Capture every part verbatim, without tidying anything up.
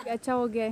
अच्छा हो गया है।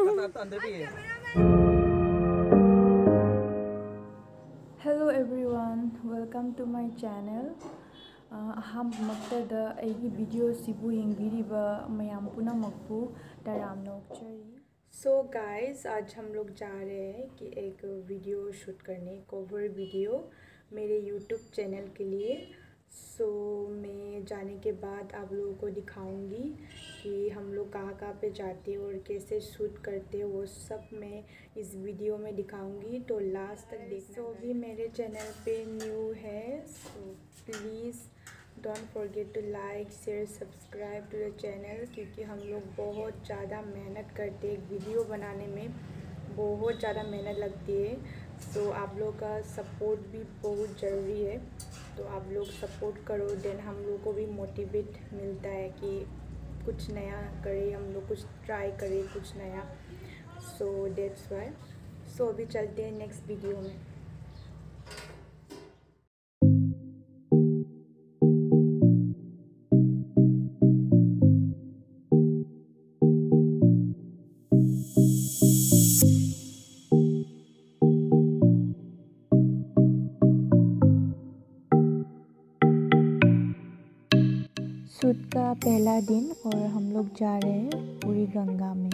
Hello everyone, welcome to my channel. अहमक्तदा अगी वीडियो सिबु यंगबिरिबा मयाम पुनमक्पु तरामना ओक्चरी। सो गाइस, आज हम लोग जा रहे हैं कि एक वीडियो शूट करने, कवर वीडियो मेरे यूट्यूब चैनल के लिए। सो so, मैं जाने के बाद आप लोगों को दिखाऊंगी कि हम लोग कहाँ कहाँ पे जाते हैं और कैसे शूट करते हैं, वो सब मैं इस वीडियो में दिखाऊंगी, तो लास्ट तक देखना। सो भी मेरे चैनल पे न्यू है, so please don't forget to like share subscribe to the channel, क्योंकि हम लोग बहुत ज़्यादा मेहनत करते हैं। एक वीडियो बनाने में बहुत ज़्यादा मेहनत लगती है। सो so, आप लोग का सपोर्ट भी बहुत ज़रूरी है, तो आप लोग सपोर्ट करो, देन हम लोग को भी मोटिवेट मिलता है कि कुछ नया करें, हम लोग कुछ ट्राई करें कुछ नया। So that's why. सो अभी चलते हैं नेक्स्ट वीडियो में। शूट का पहला दिन और हम लोग जा रहे हैं पूरी गंगा में।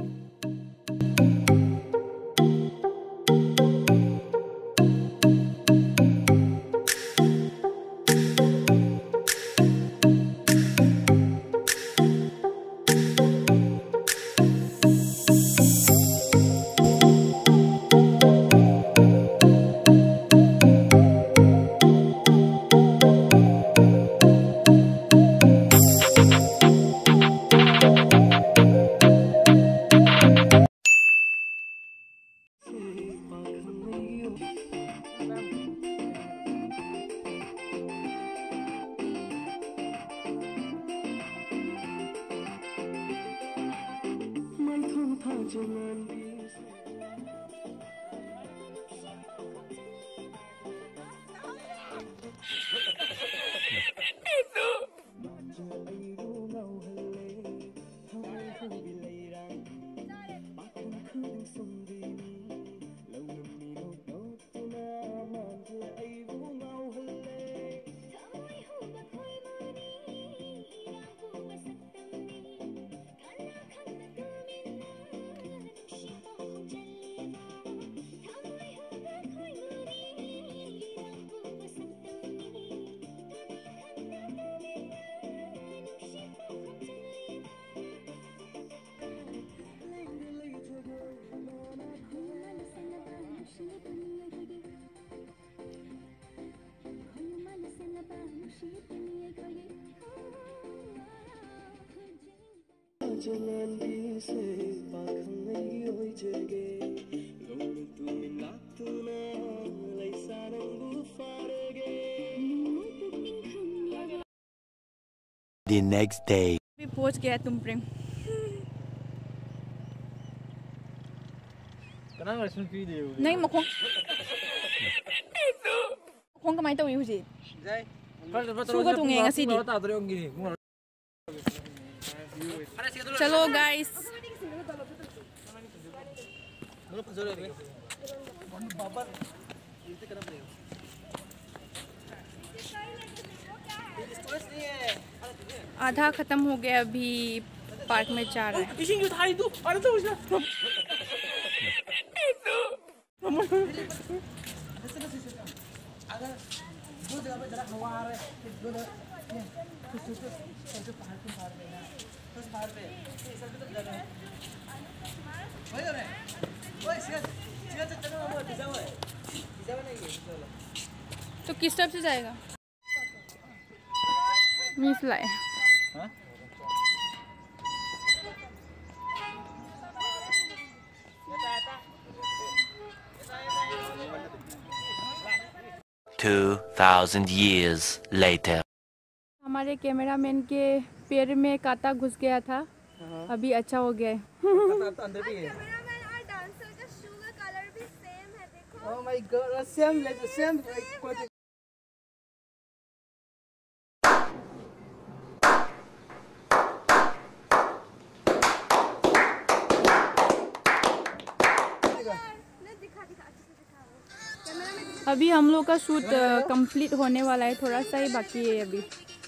The next day. भी पहुंच गया तुम प्रेम। नहीं मखों मखों कमाई तो हुई सुगा तुंगे ngasiदी। चलो गाइस, आधा खत्म हो गया, अभी पार्क में जा रहा है। तो किस तरफ से जाएगा? मिस लाए Two thousand years later. हमारे कैमरामैन के पैर में कांटा घुस गया था, अभी अच्छा हो गया है। कैमरामैन और डांसर का शू का कलर भी सेम है, देखो। Oh my God, same like same like अभी हम लोग का शूट कंप्लीट होने वाला है, थोड़ा सा ही बाकी है अभी।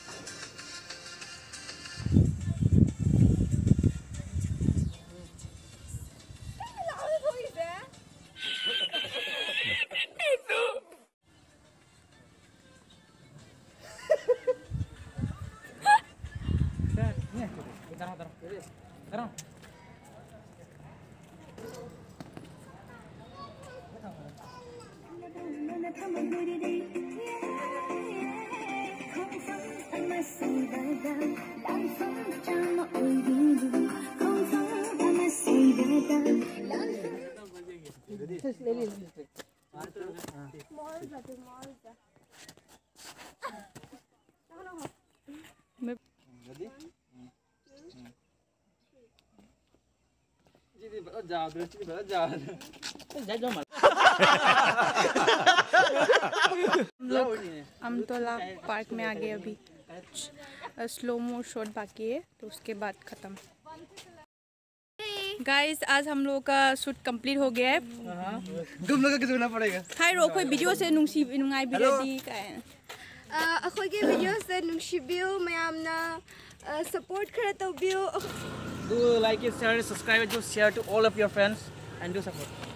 अमतोला पार्क में आ गए, अभी स्लो मो शॉट बाकी है तो उसके बाद खत्म। गाइस आज हम लोग का शूट कंप्लीट हो गया है। तुम लोग कितना पड़ेगा? हाय रो कोई वीडियो से नुंसी नुंगाई बिरदी का अखोई के वीडियो से नुंसीबियो मयामना सपोर्ट खरा तौबियो। Do like it, share, subscribe, do share to all of your friends and do support.